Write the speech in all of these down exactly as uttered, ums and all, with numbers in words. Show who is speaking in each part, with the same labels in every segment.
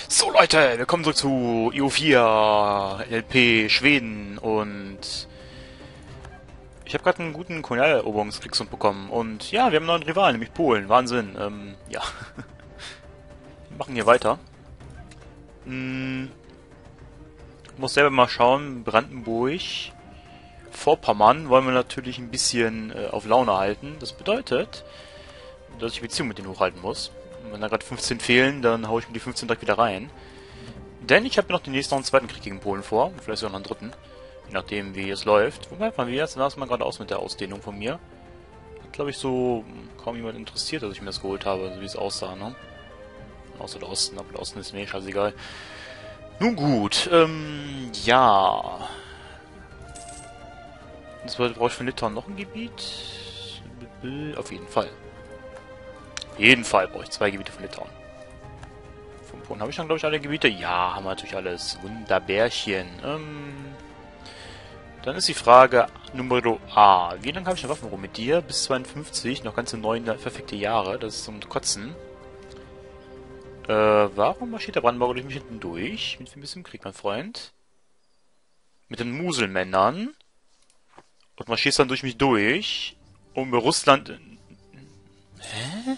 Speaker 1: So Leute, willkommen zurück zu I O vier, L P, Schweden und ich habe gerade einen guten Kolonialeroberungskriegsund bekommen und ja, wir haben einen neuen Rivalen, nämlich Polen. Wahnsinn. Ähm, ja. Wir machen hier weiter. Hm, muss selber mal schauen, Brandenburg, Vorpommern wollen wir natürlich ein bisschen äh, auf Laune halten. Das bedeutet, dass ich Beziehung mit denen hochhalten muss. Und wenn da gerade fünfzehn fehlen, dann haue ich mir die fünfzehn direkt wieder rein. Denn ich habe mir noch demnächst noch einen zweiten Krieg gegen Polen vor. Vielleicht sogar noch einen dritten. Je nachdem, wie es läuft. Wobei, mal wieder, jetzt sah es mal gerade aus mit der Ausdehnung von mir. Hat, glaube ich, so kaum jemand interessiert, dass ich mir das geholt habe, so wie es aussah, ne? Außer der Osten, aber der Osten ist mir scheißegal. Nun gut, ähm, ja. Das brauche ich von Litauen noch ein Gebiet? Auf jeden Fall. Auf jeden Fall brauche ich zwei Gebiete von Litauen. Von Polen habe ich dann, glaube ich, alle Gebiete? Ja, haben wir natürlich alles. Wunderbärchen. Ähm, dann ist die Frage Nummer A. Wie lange habe ich eine Waffenruhe mit dir? Bis zweiundfünfzig, noch ganze neun perfekte Jahre. Das ist zum Kotzen. Äh, warum marschiert der Brandenburger durch mich hinten durch? Mit wem bist du im Krieg, mein Freund? Mit den Muselmännern. Und marschierst dann durch mich durch. Um Russland... Hä?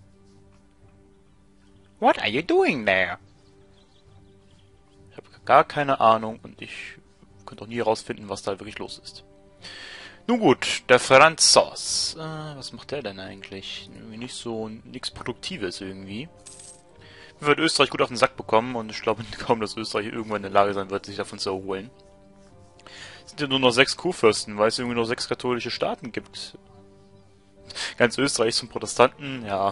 Speaker 1: What are you doing there? Ich habe gar keine Ahnung und ich könnte auch nie herausfinden, was da wirklich los ist. Nun gut, der Franzos. Äh, was macht der denn eigentlich? Irgendwie nicht so... nichts Produktives irgendwie. Wir wird Österreich gut auf den Sack bekommen und ich glaube kaum, dass Österreich irgendwann in der Lage sein wird, sich davon zu erholen. Es sind ja nur noch sechs Kurfürsten, weil es irgendwie nur sechs katholische Staaten gibt. Ganz Österreich zum Protestanten, ja.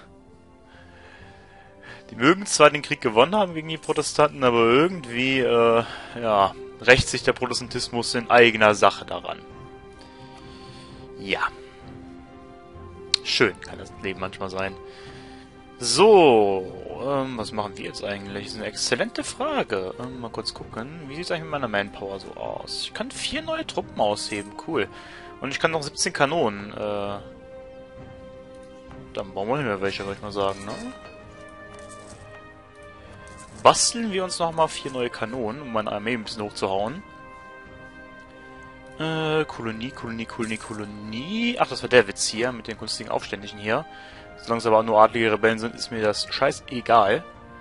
Speaker 1: Die mögen zwar den Krieg gewonnen haben gegen die Protestanten, aber irgendwie, äh, ja, rächt sich der Protestantismus in eigener Sache daran. Ja. Schön kann das Leben manchmal sein. So, ähm, was machen wir jetzt eigentlich? Das ist eine exzellente Frage. Ähm, mal kurz gucken. Wie sieht es eigentlich mit meiner Manpower so aus? Ich kann vier neue Truppen ausheben, cool. Und ich kann noch siebzehn Kanonen, äh... Dann brauchen wir nicht mehr welche, würde ich mal sagen, ne? Basteln wir uns nochmal vier neue Kanonen, um meine Armee ein bisschen hochzuhauen. Äh, Kolonie, Kolonie, Kolonie, Kolonie... Ach, das war der Witz hier, mit den günstigen Aufständischen hier. Solange es aber nur adlige Rebellen sind, ist mir das scheißegal.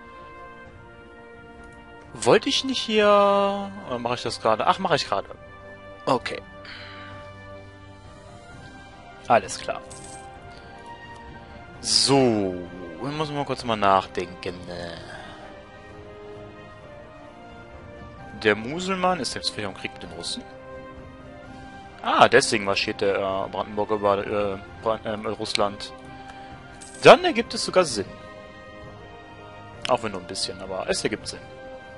Speaker 1: Wollte ich nicht hier... Oder mache ich das gerade? Ach, mache ich gerade. Okay. Alles klar. So. Dann muss man mal kurz mal nachdenken. Der Muselmann ist jetzt vielleicht im Krieg mit den Russen? Ah, deswegen marschiert der äh, Brandenburger über äh, Brand äh, Russland. Dann ergibt es sogar Sinn. Auch wenn nur ein bisschen, aber es ergibt Sinn.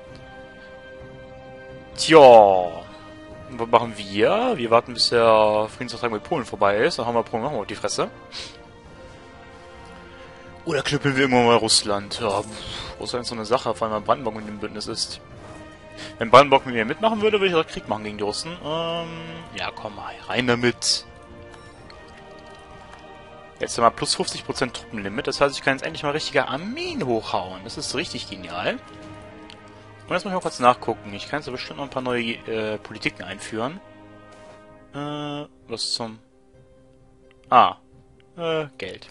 Speaker 1: Tja. Was machen wir? Wir warten, bis der Friedensvertrag mit Polen vorbei ist. Dann haben wir Polen machen wir auf die Fresse. Oder knüppeln wir irgendwann mal Russland? Ja, pff, Russland ist so eine Sache, vor allem wenn Brandenburg mit dem Bündnis ist. Wenn Brandenburg mit mir mitmachen würde, würde ich direkt Krieg machen gegen die Russen. Ähm, ja, komm mal, rein damit. Jetzt haben wir plus fünfzig Prozent Truppenlimit, das heißt, ich kann jetzt endlich mal richtige Armeen hochhauen. Das ist richtig genial. Und jetzt muss ich mal kurz nachgucken. Ich kann jetzt bestimmt noch ein paar neue äh, Politiken einführen. Äh, was zum... Ah, äh, Geld.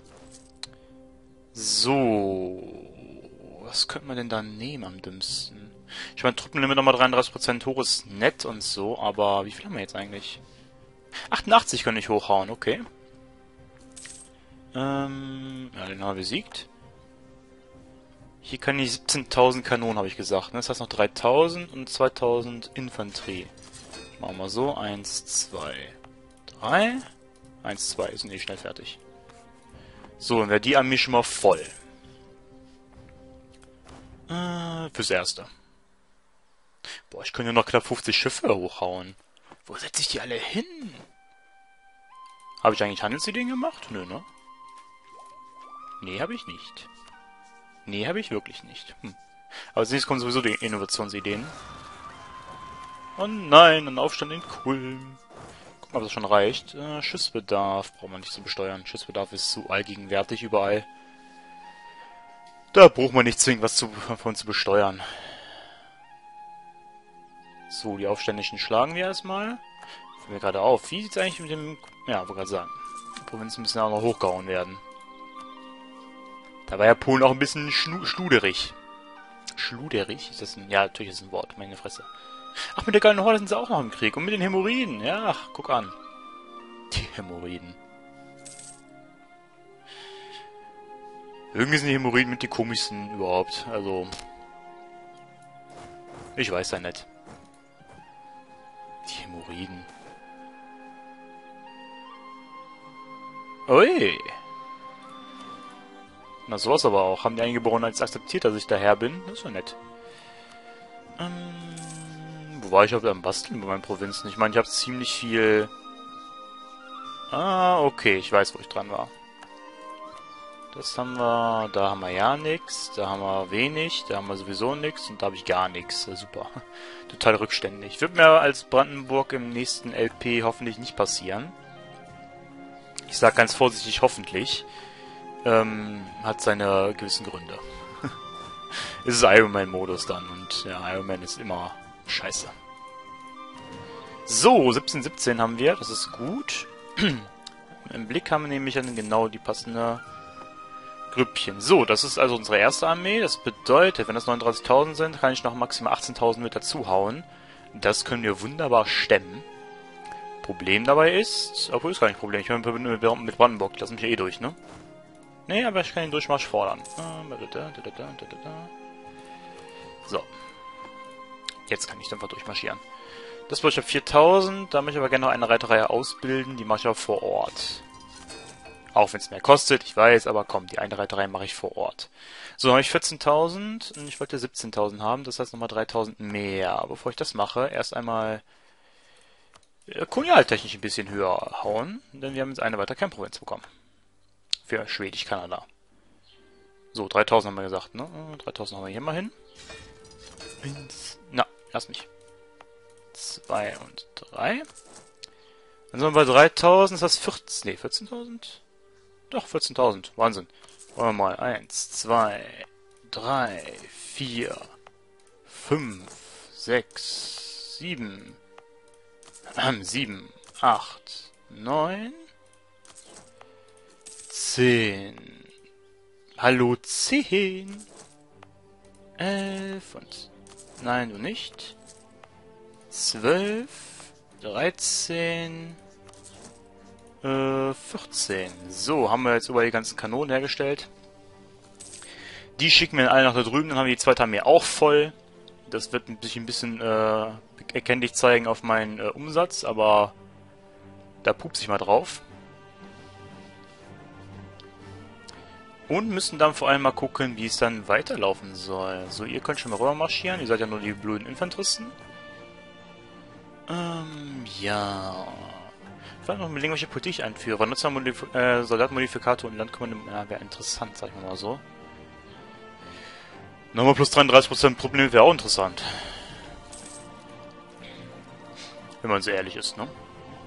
Speaker 1: So... Was könnte man denn da nehmen am dümmsten? Ich meine, Truppenlimit nochmal dreiunddreißig Prozent hoch ist nett und so, aber wie viel haben wir jetzt eigentlich? achtundachtzig kann ich hochhauen, okay. Ähm, ja, den haben wir besiegt. Hier kann ich siebzehntausend Kanonen, habe ich gesagt. Ne? Das heißt noch dreitausend und zweitausend Infanterie. Machen wir so. eins, zwei, drei. eins, zwei, sind eh schnell fertig. So, dann wäre die Armee schon mal voll. Äh, fürs Erste. Boah, ich könnte ja noch knapp fünfzig Schiffe hochhauen. Wo setze ich die alle hin? Habe ich eigentlich Handelsideen gemacht? Nö, ne? Nee, habe ich nicht. Nee, habe ich wirklich nicht. Hm. Aber als nächstes kommen sowieso die Innovationsideen. Oh nein, ein Aufstand in Kulm. Guck mal, ob das schon reicht. Äh, Schiffsbedarf braucht man nicht zu besteuern. Schiffsbedarf ist so allgegenwärtig überall. Da braucht man nicht zwingend was zu, von zu besteuern. So, die Aufständischen schlagen wir erstmal. Fällt mir gerade auf. Wie sieht es eigentlich mit dem... Ja, wollte gerade sagen. Die Provinzen müssen auch noch hochgehauen werden. Da war ja Polen auch ein bisschen schlu schluderig. Schluderig? Ist das ein... Ja, natürlich ist das ein Wort. Meine Fresse. Ach, mit der geilen Horde sind sie auch noch im Krieg. Und mit den Hämorrhoiden. Ja, ach, guck an. Die Hämorrhoiden. Irgendwie sind die Hämorrhoiden mit die komischsten überhaupt. Also... Ich weiß ja nicht. Die Hämorrhoiden. Ui. Na, sowas aber auch. Haben die Eingeborenen als akzeptiert, dass ich daher bin? Das ist ja nett. Ähm, wo war ich auf am Basteln bei meinen Provinzen? Ich meine, ich habe ziemlich viel... Ah, okay. Ich weiß, wo ich dran war. Das haben wir... Da haben wir ja nichts. Da haben wir wenig. Da haben wir sowieso nichts. Und da habe ich gar nichts. Super. Total rückständig. Wird mir als Brandenburg im nächsten L P hoffentlich nicht passieren. Ich sage ganz vorsichtig hoffentlich. Ähm, hat seine gewissen Gründe. Es ist Iron Man-Modus dann. Und ja, Iron Man ist immer scheiße. So, siebzehn siebzehn haben wir. Das ist gut. Im Blick haben wir nämlich dann genau die passende Grüppchen. So, das ist also unsere erste Armee. Das bedeutet, wenn das neununddreißigtausend sind, kann ich noch maximal achtzehntausend mit dazuhauen. Das können wir wunderbar stemmen. Problem dabei ist... Obwohl, ist gar nicht Problem. Ich bin mit Brandenburg. Die lassen mich ja eh durch, ne? Nee, aber ich kann den Durchmarsch fordern. So. Jetzt kann ich einfach durchmarschieren. Das wollte ich auf viertausend. Da möchte ich aber gerne noch eine Reiterreihe ausbilden. Die mache ich auch vor Ort. Auch wenn es mehr kostet, ich weiß, aber komm, die eine Reiterei mache ich vor Ort. So, habe ich vierzehntausend und ich wollte siebzehntausend haben, das heißt nochmal dreitausend mehr. Bevor ich das mache, erst einmal äh, kolonialtechnisch ein bisschen höher hauen, denn wir haben jetzt eine weitere Kernprovinz bekommen. Für Schwedisch-Kanada. So, dreitausend haben wir gesagt, ne? dreitausend haben wir hier mal hin. Eins, na, erst nicht. Zwei und drei. Dann sind wir bei dreitausend, ist das vierzehn, nee, vierzehntausend? Doch, vierzehntausend. Wahnsinn. Wollen wir mal. Eins, zwei, drei, vier, fünf, sechs, sieben, sieben, acht, neun, zehn. Hallo, zehn. Elf und... Nein, du nicht. Zwölf, dreizehn... vierzehn. So, haben wir jetzt über die ganzen Kanonen hergestellt. Die schicken wir alle nach da drüben, dann haben wir die zweite Armee auch voll. Das wird sich ein bisschen äh, erkenntlich zeigen auf meinen äh, Umsatz, aber da pupt sich mal drauf. Und müssen dann vor allem mal gucken, wie es dann weiterlaufen soll. So, ihr könnt schon mal rüber marschieren, ihr seid ja nur die blöden Infanteristen. Ähm, ja... Ich wollte noch mit irgendwelche Politik einführen. Nutzermodif äh, Soldatmodifikator und Landkommando, ja, wäre interessant, sag ich mal so. Nochmal plus dreiunddreißig Prozent Problem wäre auch interessant. Wenn man so ehrlich ist, ne? Habe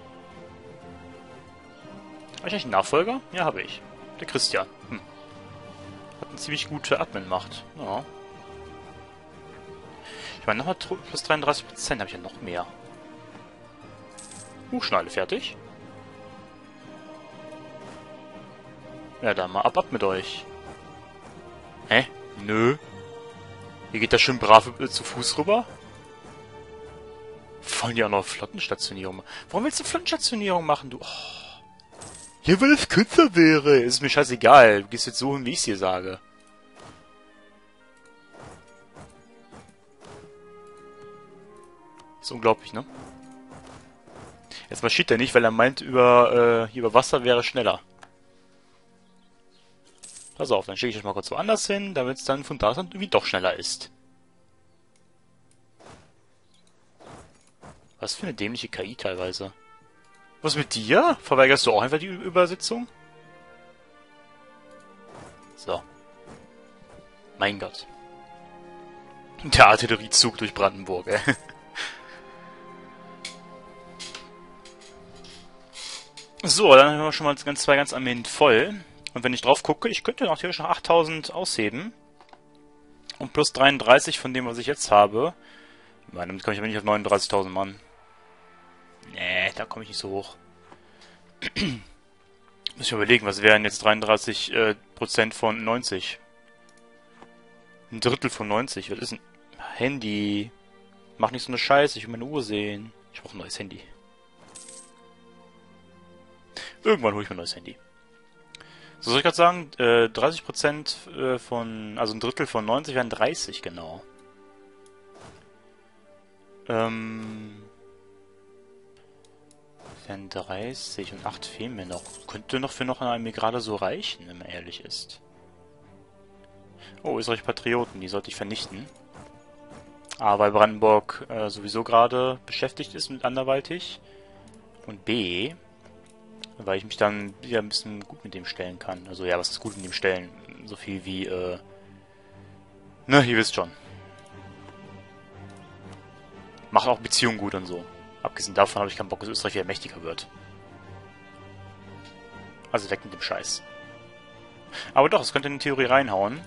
Speaker 1: ich eigentlich einen Nachfolger? Ja, habe ich. Der Christian. Hm. Hat eine ziemlich gute Admin-Macht. Ja. Ich meine, nochmal plus dreiunddreißig Prozent habe ich ja noch mehr. Hochschneide fertig. Ja, dann mal ab, ab mit euch. Hä? Nö. Hier geht das schön brav äh, zu Fuß rüber. Wollen die auch noch Flottenstationierung machen? Warum willst du Flottenstationierung machen, du? Oh. Ja, weil es kürzer wäre. Ist mir scheißegal. Du gehst jetzt so hin, wie ich es dir sage. Ist unglaublich, ne? Jetzt marschiert er nicht, weil er meint, über, äh, über Wasser wäre schneller. Pass auf, dann schicke ich euch mal kurz woanders hin, damit es dann von da aus irgendwie doch schneller ist. Was für eine dämliche K I teilweise. Was mit dir? Verweigerst du auch einfach die Ü- Übersetzung? So. Mein Gott. Der Artilleriezug durch Brandenburg, ey. So, dann haben wir schon mal ganz, zwei ganz Armeen voll. Und wenn ich drauf gucke, ich könnte natürlich noch achttausend ausheben. Und plus dreiunddreißig von dem, was ich jetzt habe. Ich meine, damit komme ich aber nicht auf neununddreißigtausend Mann. Nee, da komme ich nicht so hoch. Muss ich überlegen, was wären jetzt dreiunddreißig äh, Prozent von neunzig? Ein Drittel von neunzig. Was ist ein Handy? Mach nicht so eine Scheiße, ich will meine Uhr sehen. Ich brauche ein neues Handy. Irgendwann hole ich mir ein neues Handy. So, soll ich gerade sagen, äh, dreißig Prozent äh, von, also ein Drittel von neunzig wären dreißig, genau. Ähm, wären dreißig und acht fehlen mir noch. Könnte noch für noch eine Armee gerade so reichen, wenn man ehrlich ist. Oh, Österreich Patrioten, die sollte ich vernichten. A, weil Brandenburg äh, sowieso gerade beschäftigt ist mit anderweitig. Und B, weil ich mich dann wieder ein bisschen gut mit dem stellen kann. Also ja, was ist gut mit dem stellen? So viel wie, äh... Ne, ihr wisst schon. Macht auch Beziehungen gut und so. Abgesehen davon habe ich keinen Bock, dass Österreich wieder mächtiger wird. Also weg mit dem Scheiß. Aber doch, es könnte in die Theorie reinhauen.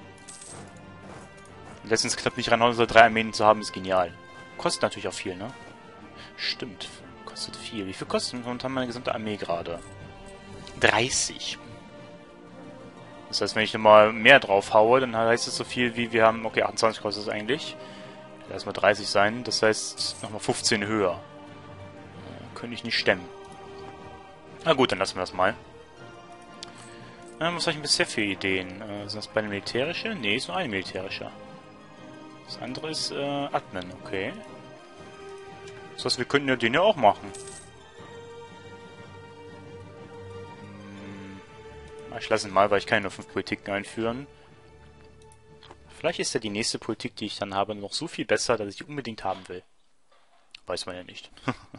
Speaker 1: Letztens knapp nicht reinhauen, so drei Armeen zu haben, ist genial. Kostet natürlich auch viel, ne? Stimmt. Kostet viel. Wie viel kostet momentan meine gesamte Armee gerade? dreißig. Das heißt, wenn ich nochmal mehr drauf haue, dann heißt es so viel wie wir haben... Okay, achtundzwanzig kostet es eigentlich. Lass mal dreißig sein. Das heißt, nochmal fünfzehn höher. Ja, könnte ich nicht stemmen. Na gut, dann lassen wir das mal. Ähm, was habe ich bisher für Ideen? Äh, sind das beide militärische? Nee, ist nur eine militärische. Das andere ist äh, Admin, okay. Das heißt, wir könnten ja den ja auch machen. Hm. Ich lasse ihn mal, weil ich kann nur fünf Politiken einführen. Vielleicht ist ja die nächste Politik, die ich dann habe, noch so viel besser, dass ich die unbedingt haben will. Weiß man ja nicht.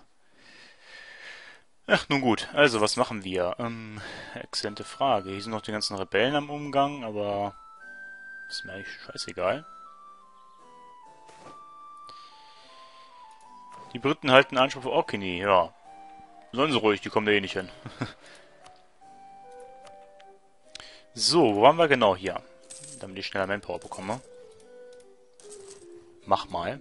Speaker 1: Ach, nun gut. Also, was machen wir? Ähm, exzellente Frage. Hier sind noch die ganzen Rebellen am Umgang, aber ist mir eigentlich scheißegal. Die Briten halten Anspruch auf Orkney, ja. Sollen sie ruhig, die kommen da eh nicht hin. So, wo waren wir genau hier? Damit ich schneller Manpower bekomme. Mach mal.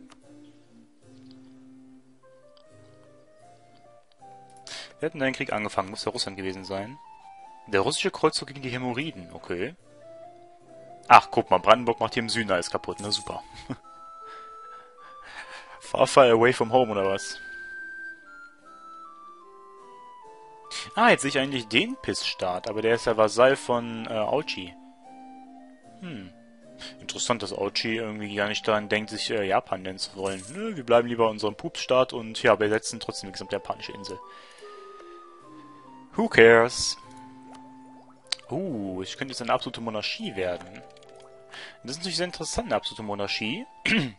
Speaker 1: Wir hatten einen Krieg angefangen, muss ja Russland gewesen sein. Der russische Kreuzzug gegen die Hämorrhoiden, okay. Ach, guck mal, Brandenburg macht hier im Süden alles kaputt, na super. Far, far away from home, oder was? Ah, jetzt sehe ich eigentlich den Pissstaat, aber der ist ja Vasall von äh, Auchi. Hm. Interessant, dass Auchi irgendwie gar nicht daran denkt, sich äh, Japan nennen zu wollen. Nö, wir bleiben lieber unserem Pupsstaat und ja, besetzen trotzdem die gesamte japanische Insel. Who cares? Uh, ich könnte jetzt eine absolute Monarchie werden. Das ist natürlich sehr interessant, eine absolute Monarchie.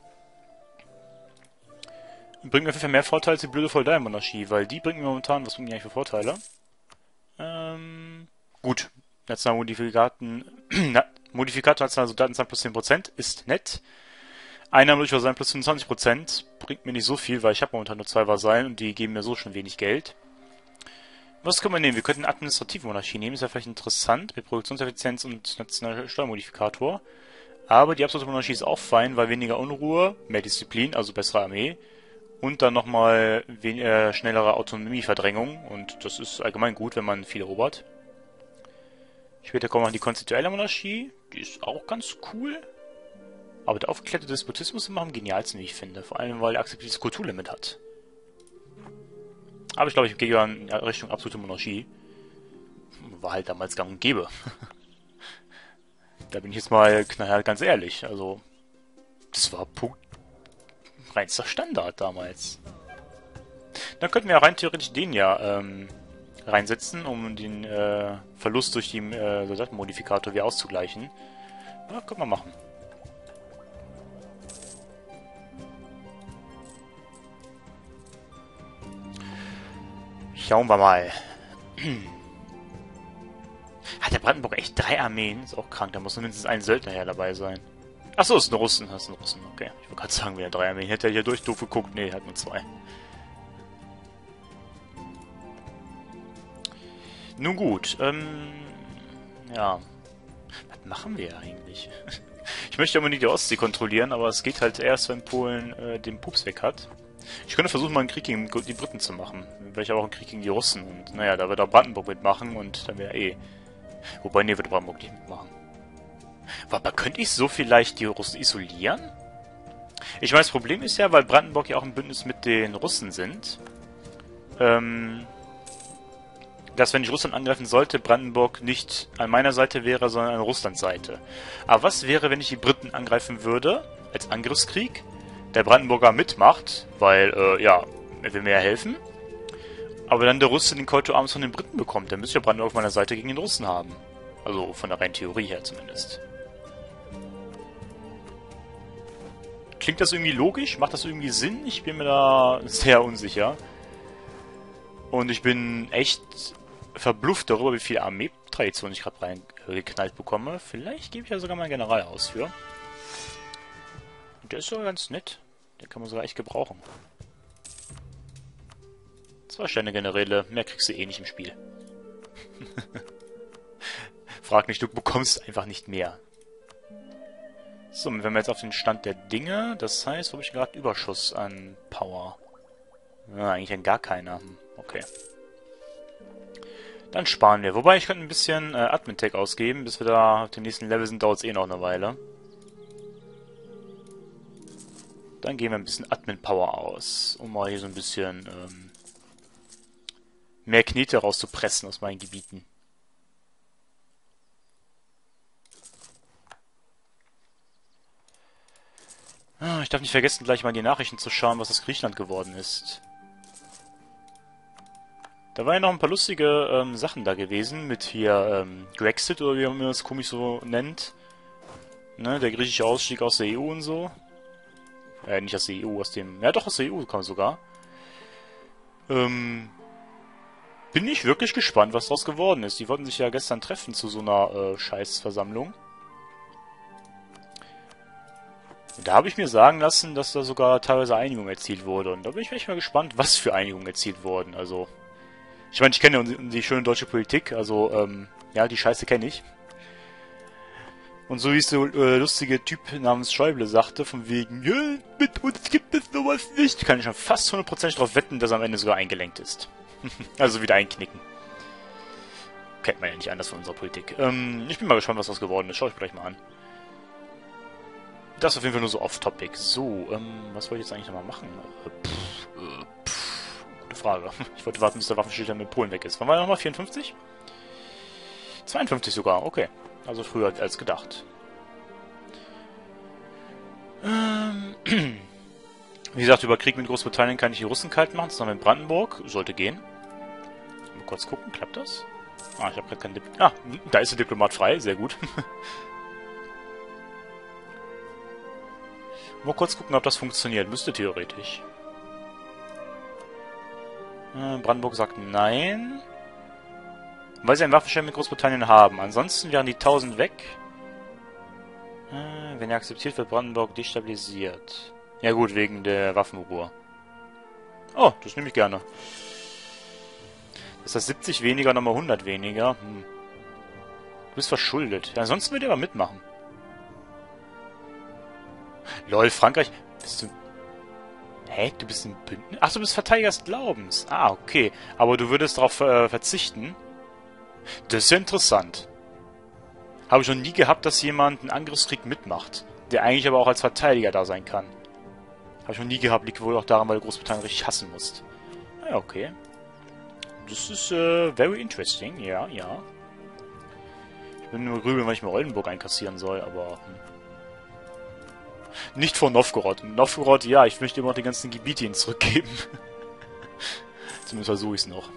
Speaker 1: Bringt mir auf jeden Fall mehr Vorteile als die blöde Feudalmonarchie, weil die bringt mir momentan, was bringt die eigentlich für Vorteile? Ähm, gut. Nationalmodifikaten, na, Modifikator nationaler Soldatenzahl plus zehn Prozent ist nett. Einnahme durch Vasallen plus fünfundzwanzig Prozent bringt mir nicht so viel, weil ich habe momentan nur zwei Vasallen und die geben mir so schon wenig Geld. Was können wir nehmen? Wir könnten eine administrative Monarchie nehmen, ist ja vielleicht interessant, mit Produktionseffizienz und nationaler Steuermodifikator. Aber die absolute Monarchie ist auch fein, weil weniger Unruhe, mehr Disziplin, also bessere Armee. Und dann nochmal äh, schnellere Autonomieverdrängung. Und das ist allgemein gut, wenn man viel erobert. Später kommen noch die konstituelle Monarchie. Die ist auch ganz cool. Aber der aufgeklärte Despotismus ist immer am genialsten, wie ich finde. Vor allem, weil er akzeptiertes Kulturlimit hat. Aber ich glaube, ich gehe ja in Richtung absolute Monarchie. War halt damals gang und gäbe. Da bin ich jetzt mal knallhart ganz ehrlich. Also, das war Punkt reinster Standard damals. Dann könnten wir ja rein theoretisch den ja ähm, reinsetzen, um den äh, Verlust durch den äh, Soldatenmodifikator wieder auszugleichen. Ja, können wir machen. Schauen wir mal. Hat der Brandenburg echt drei Armeen? Ist auch krank, da muss mindestens ein Söldner her dabei sein. Achso, ist ein Russen, das ist ein Russen, okay. Ich wollte gerade sagen, wieder drei Armeen. Hätte er hier durch doof geguckt? Nee, hat nur zwei. Nun gut, ähm... ja. Was machen wir eigentlich? Ich möchte unbedingt die Ostsee kontrollieren, aber es geht halt erst, wenn Polen äh, den Pups weg hat. Ich könnte versuchen, mal einen Krieg gegen die Briten zu machen. Dann wäre ich aber auch einen Krieg gegen die Russen. Und naja, da wird auch Brandenburg mitmachen und dann wäre eh... Wobei, nee, würde Brandenburg nicht mitmachen. Aber könnte ich so vielleicht die Russen isolieren? Ich meine, das Problem ist ja, weil Brandenburg ja auch ein Bündnis mit den Russen sind, ähm, dass, wenn ich Russland angreifen sollte, Brandenburg nicht an meiner Seite wäre, sondern an Russlands Seite. Aber was wäre, wenn ich die Briten angreifen würde, als Angriffskrieg, der Brandenburger mitmacht, weil, äh, ja, er will mir ja helfen, aber dann der Russe den Call to Arms von den Briten bekommt, dann müsste ich ja Brandenburg auf meiner Seite gegen den Russen haben. Also von der reinen Theorie her zumindest. Klingt das irgendwie logisch? Macht das irgendwie Sinn? Ich bin mir da sehr unsicher. Und ich bin echt verblüfft darüber, wie viel Armeetradition ich gerade reingeknallt bekomme. Vielleicht gebe ich ja sogar meinen General aus für. Der ist sogar ganz nett. Den kann man sogar echt gebrauchen. Zwei Sterne-Generäle. Mehr kriegst du eh nicht im Spiel. Frag nicht, du bekommst einfach nicht mehr. So, wenn wir jetzt auf den Stand der Dinge, das heißt, wo habe ich gerade Überschuss an Power? Ja, eigentlich an gar keiner. Okay. Dann sparen wir. Wobei, ich könnte ein bisschen äh, Admin-Tech ausgeben. Bis wir da auf dem nächsten Level sind, dauert es eh noch eine Weile. Dann geben wir ein bisschen Admin-Power aus, um mal hier so ein bisschen ähm, mehr Knete rauszupressen aus meinen Gebieten. Ah, ich darf nicht vergessen, gleich mal in die Nachrichten zu schauen, was das Griechenland geworden ist. Da waren ja noch ein paar lustige ähm, Sachen da gewesen, mit hier ähm, Grexit, oder wie man das komisch so nennt. Ne, der griechische Ausstieg aus der E U und so. Äh, nicht aus der E U, aus dem... Ja, doch, aus der E U kam sogar. Ähm... Bin ich wirklich gespannt, was daraus geworden ist. Die wollten sich ja gestern treffen zu so einer äh, Scheißversammlung. Da habe ich mir sagen lassen, dass da sogar teilweise Einigung erzielt wurde. Und da bin ich echt mal gespannt, was für Einigung erzielt wurden. Also, ich meine, ich kenne ja die, die schöne deutsche Politik. Also, ähm, ja, die Scheiße kenne ich. Und so wie es der äh, lustige Typ namens Schäuble sagte, von wegen, ja, mit uns gibt es sowas nicht, kann ich schon fast hundert Prozent darauf wetten, dass er am Ende sogar eingelenkt ist. Also wieder einknicken. Kennt man ja nicht anders von unserer Politik. Ähm, ich bin mal gespannt, was das geworden ist. Schau ich mir gleich mal an. Das ist auf jeden Fall nur so off-topic. So, ähm, was wollte ich jetzt eigentlich nochmal machen? Äh, pff, äh, pff, gute Frage. Ich wollte warten, bis der Waffenstillstand mit Polen weg ist. Wann war er nochmal? vierundfünfzig? zweiundfünfzig sogar, okay. Also früher als gedacht. Ähm, wie gesagt, über Krieg mit Großbritannien kann ich die Russen kalt machen. Zusammen mit Brandenburg. Sollte gehen. Mal kurz gucken, klappt das? Ah, ich habe gerade keinen Diplomat. Ah, da ist der Diplomat frei, sehr gut. Mal kurz gucken, ob das funktioniert. Müsste theoretisch. Äh, Brandenburg sagt nein. Weil sie einen Waffenschein mit Großbritannien haben. Ansonsten wären die tausend weg. Äh, wenn er akzeptiert, wird Brandenburg destabilisiert. Ja gut, wegen der Waffenruhe. Oh, das nehme ich gerne. Das heißt siebzig weniger, nochmal hundert weniger. Hm. Du bist verschuldet. Ja, ansonsten würde ich aber mitmachen. Lol, Frankreich. Bist du... Hä? Du bist ein Bündnis? Ach, du bist Verteidiger des Glaubens. Ah, okay. Aber du würdest darauf äh, verzichten? Das ist ja interessant. Habe ich noch nie gehabt, dass jemand einen Angriffskrieg mitmacht. Der eigentlich aber auch als Verteidiger da sein kann. Habe ich noch nie gehabt. Liegt wohl auch daran, weil du Großbritannien richtig hassen musst. Ja, okay. Das ist äh, very interesting. Ja, ja. Ich bin nur grübeln, weil ich mir Oldenburg einkassieren soll, aber... Hm. Nicht von Novgorod. Novgorod, ja, ich möchte immer noch die ganzen Gebiete ihnen zurückgeben. Zumindest versuche ich es noch.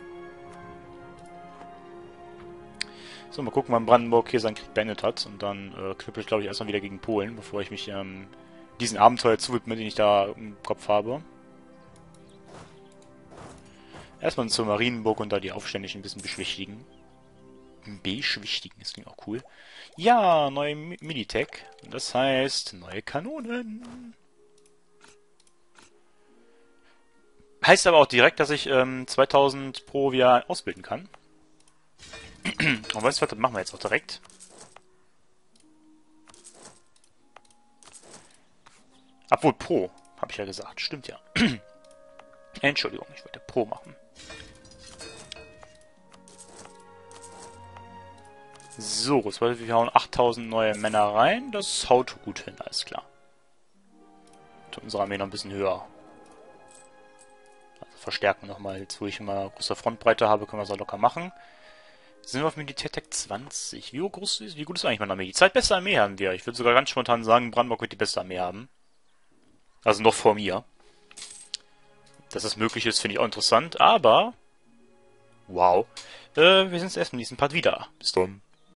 Speaker 1: So, mal gucken, wann Brandenburg hier seinen Krieg beendet hat. Und dann äh, knüppel ich, glaube ich, erstmal wieder gegen Polen, bevor ich mich ähm, diesen Abenteuer zuwidme, den ich da im Kopf habe. Erstmal zur Marienburg und da die Aufständischen ein bisschen beschwichtigen. Beschwichtigen, das klingt auch cool. Ja, neue Militech. Das heißt, neue Kanonen. Heißt aber auch direkt, dass ich ähm, zweitausend pro Jahr ausbilden kann. Und weißt du was, das machen wir jetzt auch direkt. Obwohl Pro, habe ich ja gesagt. Stimmt ja. Entschuldigung, ich wollte Pro machen. So, jetzt wollen wir hauen achttausend neue Männer rein. Das haut gut hin, alles klar. Tut unsere Armee noch ein bisschen höher. Also verstärken nochmal. Jetzt, wo ich immer große Frontbreite habe, können wir es auch locker machen. Sind wir auf Militärtech zwanzig. Wie groß ist, wie gut ist eigentlich meine Armee? Die zweitbeste Armee haben wir. Ich würde sogar ganz spontan sagen, Brandenburg wird die beste Armee haben. Also noch vor mir. Dass das möglich ist, finde ich auch interessant. Aber, wow. Äh, wir sind erst im nächsten Part wieder. Bis dann.